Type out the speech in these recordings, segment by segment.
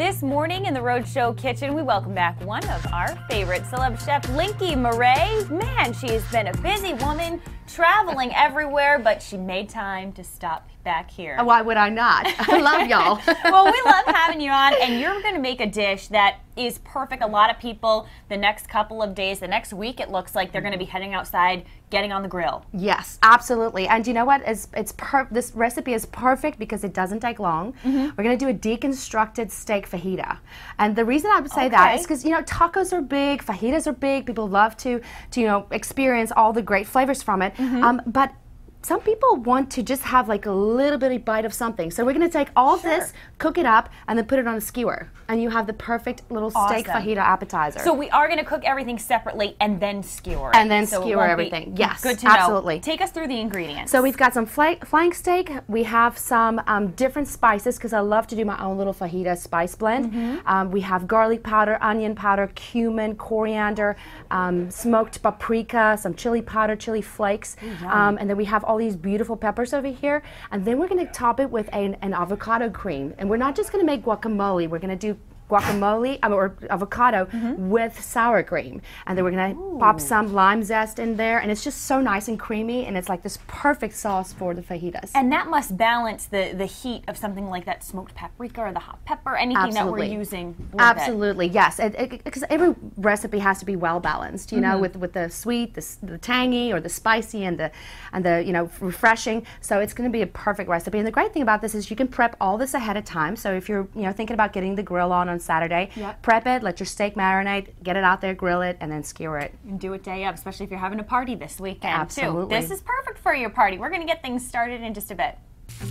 This morning in the Rhode Show kitchen, we welcome back one of our favorite celeb chef, Linkin Marais. Man, she has been a busy woman, traveling everywhere, but she made time to stop back here. Why would I not? I love y'all. Well, we love having you on, and you're going to make a dish that is perfect. A lot of people, the next couple of days, the next week, it looks like they're going to be heading outside, getting on the grill. Yes, absolutely. And you know what? This recipe is perfect because it doesn't take long. We're going to do a deconstructed steak fajita. And the reason I would say that is because, you know, tacos are big, fajitas are big. People love to you know, experience all the great flavors from it. But some people want to just have like a little bitty bite of something. So we're going to take all of this, cook it up, and then put it on a skewer. And you have the perfect little steak fajita appetizer. So we are going to cook everything separately and then skewer it. And then skewer everything. Yes, good to know. absolutely. Take us through the ingredients. So we've got some flank steak. We have some different spices because I love to do my own little fajita spice blend. We have garlic powder, onion powder, cumin, coriander, smoked paprika, some chili powder, chili flakes, and then we have all these beautiful peppers over here, and then we're going to top it with an avocado cream. And we're not just going to make guacamole, we're going to do guacamole or avocado with sour cream, and then we're going to pop some lime zest in there, and it's just so nice and creamy, and it's like this perfect sauce for the fajitas. And that must balance the heat of something like that smoked paprika or the hot pepper, anything that we're using with Absolutely, yes. Because every recipe has to be well balanced, you know, with the sweet, the tangy, or the spicy, and the you know, refreshing. So it's going to be a perfect recipe. And the great thing about this is you can prep all this ahead of time. So if you're, you know, thinking about getting the grill on Saturday, prep it, let your steak marinate, get it out there, grill it, and then skewer it. And do it day of, especially if you're having a party this weekend. Absolutely. Too. This is perfect for your party. We're going to get things started in just a bit.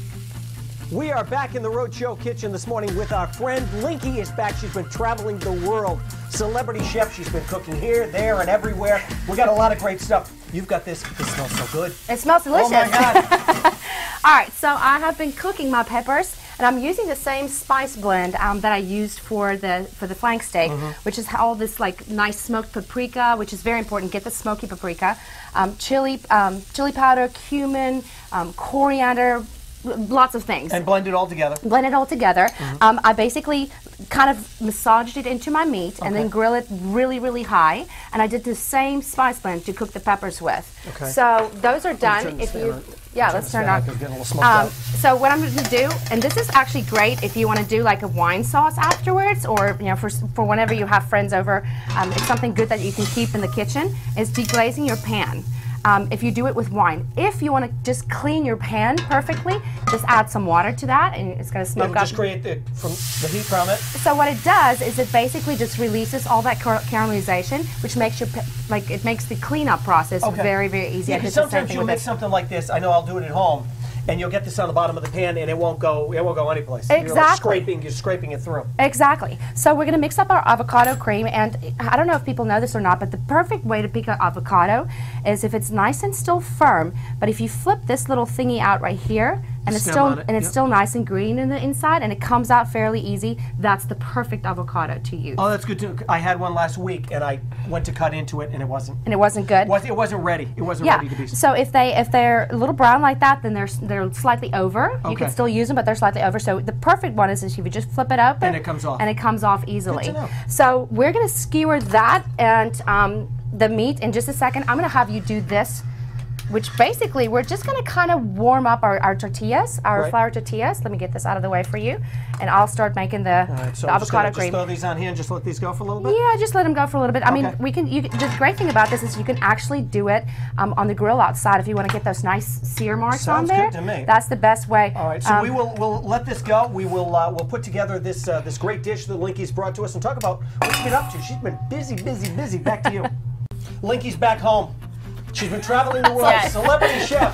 We are back in the Rhode Show kitchen this morning with our friend Linkin is back. She's been traveling the world. Celebrity chef. She's been cooking here, there, and everywhere. We got a lot of great stuff. You've got this. It smells so good. It smells delicious. Oh my God. All right, so I have been cooking my peppers, and I'm using the same spice blend that I used for the flank steak, which is all this like nice smoked paprika, which is very important. Get the smoky paprika, chili powder, cumin, coriander. Lots of things. And blend it all together. Blend it all together. I basically kind of massaged it into my meat and then grill it really, really high. And I did the same spice blend to cook the peppers with. So those are done. If you, let's turn it on. So what I'm going to do, and this is actually great if you want to do like a wine sauce afterwards, or you know, for whenever you have friends over. It's something good that you can keep in the kitchen. Is deglazing your pan. If you do it with wine. If you want to just clean your pan perfectly, just add some water to that, and it's going to smoke up. Just create the heat from it. So what it does is it basically just releases all that caramelization, which makes it makes the cleanup process very, very easy. Yeah, sometimes you'll make something like this. I know I'll do it at home. And you'll get this on the bottom of the pan, and it won't go anyplace. Exactly. You're scraping it through. Exactly. So we're going to mix up our avocado cream, and I don't know if people know this or not, but the perfect way to pick an avocado is if it's nice and still firm. But if you flip this little thingy out right here, and it's still nice and green in the inside, and it comes out fairly easy, that's the perfect avocado to use. Oh, that's good too. I had one last week, and I went to cut into it, and it wasn't. And it wasn't good. It wasn't ready. It wasn't ready to be. So if they're a little brown like that, then they're slightly over. You can still use them, but they're slightly over. So the perfect one is if you just flip it open, and it comes off. And it comes off easily. Good to know. So we're going to skewer that and the meat in just a second. I'm going to have you do this, which basically we're just going to kind of warm up our tortillas, our flour tortillas. Let me get this out of the way for you, and I'll start making the avocado cream. Just throw these on here and just let these go for a little bit? Yeah, just let them go for a little bit. I mean, the great thing about this is you can actually do it on the grill outside if you want to get those nice sear marks on there. Sounds good to me. That's the best way. All right, so we'll let this go. We'll put together this this great dish that Linkin's brought to us and talk about what she's been up to. She's been busy, busy, busy. Back to you. Linkin's back home. She's been traveling the world. Celebrity chef.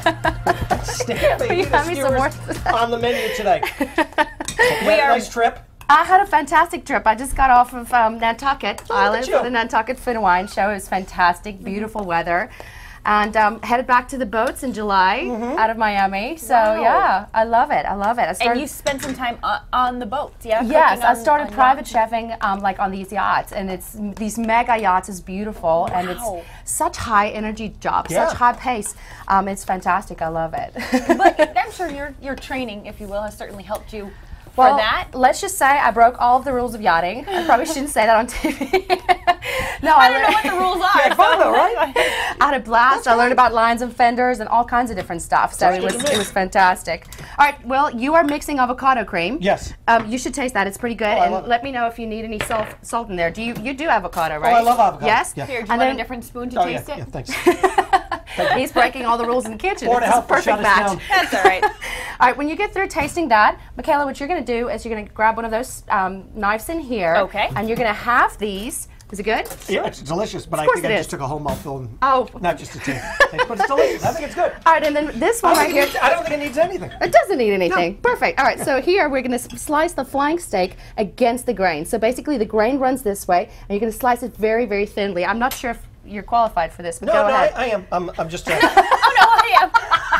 Skewers on the menu today. Nice trip. I had a fantastic trip. I just got off of Nantucket Island for the Nantucket Fin Wine Show. It was fantastic, beautiful weather. And headed back to the boats in July out of Miami. So yeah, I love it. I love it. And you spent some time on the boats, yeah? Yes, I started private chefing like on these yachts, and it's these mega yachts is beautiful, and it's such high energy job, such high pace. It's fantastic. I love it. But I'm sure your training, if you will, has certainly helped you for that? Let's just say I broke all of the rules of yachting. I probably shouldn't say that on TV. No, I don't know what the rules are. Yeah, fun though, right? I had a blast. I learned about lines and fenders and all kinds of different stuff. So it was fantastic. All right, well, you are mixing avocado cream. Yes. You should taste that. It's pretty good. I love And let me know if you need any salt in there. You do avocado, right? I love avocado. Yes? Yeah. Here, do you want a different spoon to taste it? Yeah, thanks. He's breaking all the rules in the kitchen. Or to This is a help us perfect shut us match. down. That's all right. All right, when you get through tasting that, Michaela, what you're going to do is you're going to grab one of those knives in here. Okay. And you're going to have these. Is it good? Yeah, it's delicious, but I course think it I is. just took a whole mouthful and Oh. not just a taste. But it's delicious. I think it's good. All right, and then this one right here. I don't think it needs anything. It doesn't need anything. Perfect. All right, so here we're going to slice the flank steak against the grain. So basically the grain runs this way, and you're going to slice it very, very thinly. I'm not sure if you're qualified for this, but go ahead. I am. I'm just. Oh, no, I am.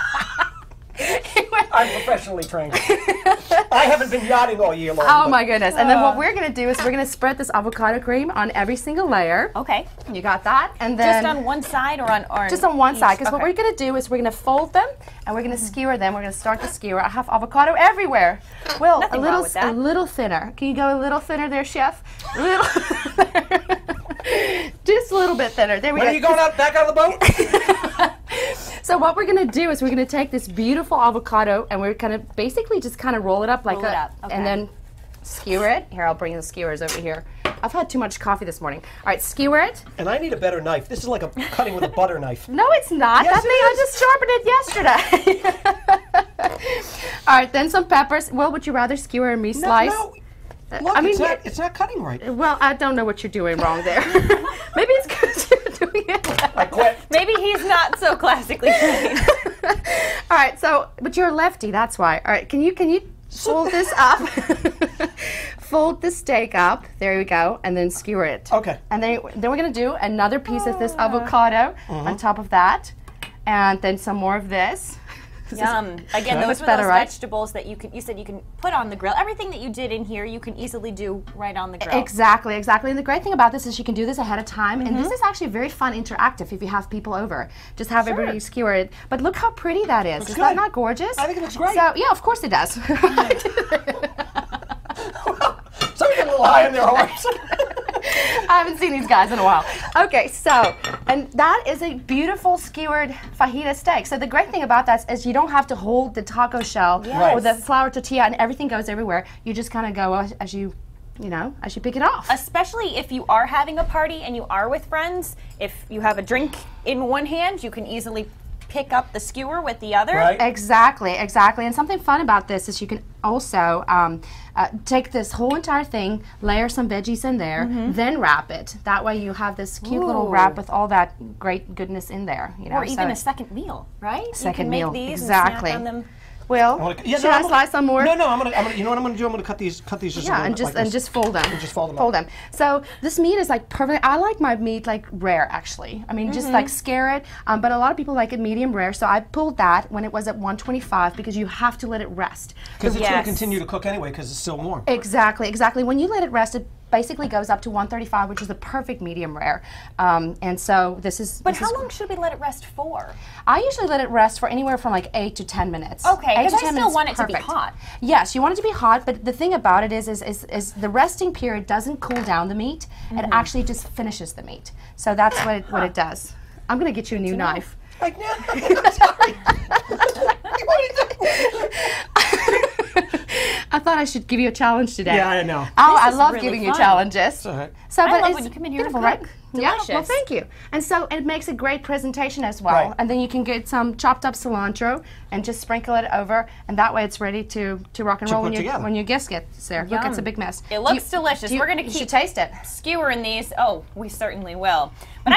I'm professionally trained. I haven't been yachting all year long. Oh but- my goodness. And then what we're going to do is we're going to spread this avocado cream on every single layer. Okay. You got that? And then Just on one side or on just on one each? side, because what Okay. we're going to do is we're going to fold them and we're going to skewer them. We're going to start the skewer. I have avocado everywhere. Well, Nothing a wrong little with that. a little thinner. Can you go a little thinner there, chef? A little just a little bit thinner. There we When go. are you going out back out of the boat? So what we're going to do is we're going to take this beautiful avocado and we're going to basically just kind of roll it up like Roll it up, okay. and then skewer it. Here, I'll bring the skewers over here. I've had too much coffee this morning. All right, skewer it. And I need a better knife. This is like a cutting with a butter knife. No, it's not. Yes, that thing, it I just sharpened it yesterday. All right, then some peppers. Well, would you rather skewer or me slice? No. Look, I mean, it's not cutting right. well, I don't know what you're doing wrong there. Maybe it's because you're doing it. I quit. Maybe he's not so classically trained. All right, so, but you're a lefty, that's why. All right, can you fold this up? Fold the steak up. There we go, and then skewer it. Okay. And then we're gonna do another piece of this avocado on top of that, and then some more of this. Yum. Again, Much those were better, those right? vegetables that you said you can put on the grill. Everything that you did in here, you can easily do right on the grill. Exactly. And the great thing about this is you can do this ahead of time, and this is actually very fun, interactive if you have people over. Just have everybody skewer it. But look how pretty that is. Looks Is that good. not gorgeous? I think it looks great. So yeah, of course it does. Somebody get a little high on their horse. I haven't seen these guys in a while. Okay, so, and that is a beautiful skewered fajita steak. So the great thing about that is you don't have to hold the taco shell or the flour tortilla and everything goes everywhere. You just kind of go as you pick it off. Especially if you are having a party and you are with friends, if you have a drink in one hand, you can easily pick up the skewer with the other. Right. Exactly. And something fun about this is you can also take this whole entire thing, layer some veggies in there, then wrap it. That way you have this cute little Ooh. wrap with all that great goodness in there. You know, Or even so- a second meal, right? Second you can meal, make these exactly. and snack on them. Well, should I slice some more? No, I'm gonna. You know what I'm gonna do? I'm gonna cut these just. a Yeah, little and bit just like and this. just fold them. And just fold them Fold up. them. So this meat is like perfect. I like my meat like rare, actually. I mean, just like scare it. But a lot of people like it medium rare. So I pulled that when it was at 125 because you have to let it rest. Because it's gonna Yes. continue to cook anyway because it's still warm. Exactly. When you let it rest, it basically goes up to 135, which is the perfect medium rare. And so this is. But this how is- long should we let it rest for? I usually let it rest for anywhere from like 8 to 10 minutes. Okay, 8 because to I 10 still minutes, want it to be perfect. hot. Yes, you want it to be hot, but the thing about it is the resting period doesn't cool down the meat. It actually just finishes the meat. So that's what it does. I'm going to get you a new knife. Like, no, I'm sorry. What are you doing? I thought I should give you a challenge today. Yeah, I know. Oh, This I is love really giving you fun. challenges. all right. So, I but love it's when you come in here and beautiful, cook. right? Yeah, well, Delicious. thank you. And so it makes a great presentation as well. Right. And then you can get some chopped up cilantro and just sprinkle it over, and that way it's ready to rock and roll put when together. your guests get there. Look, it's a Yum. big mess. It looks delicious. We're gonna You keep should taste it. skewering these. Oh, we certainly will. But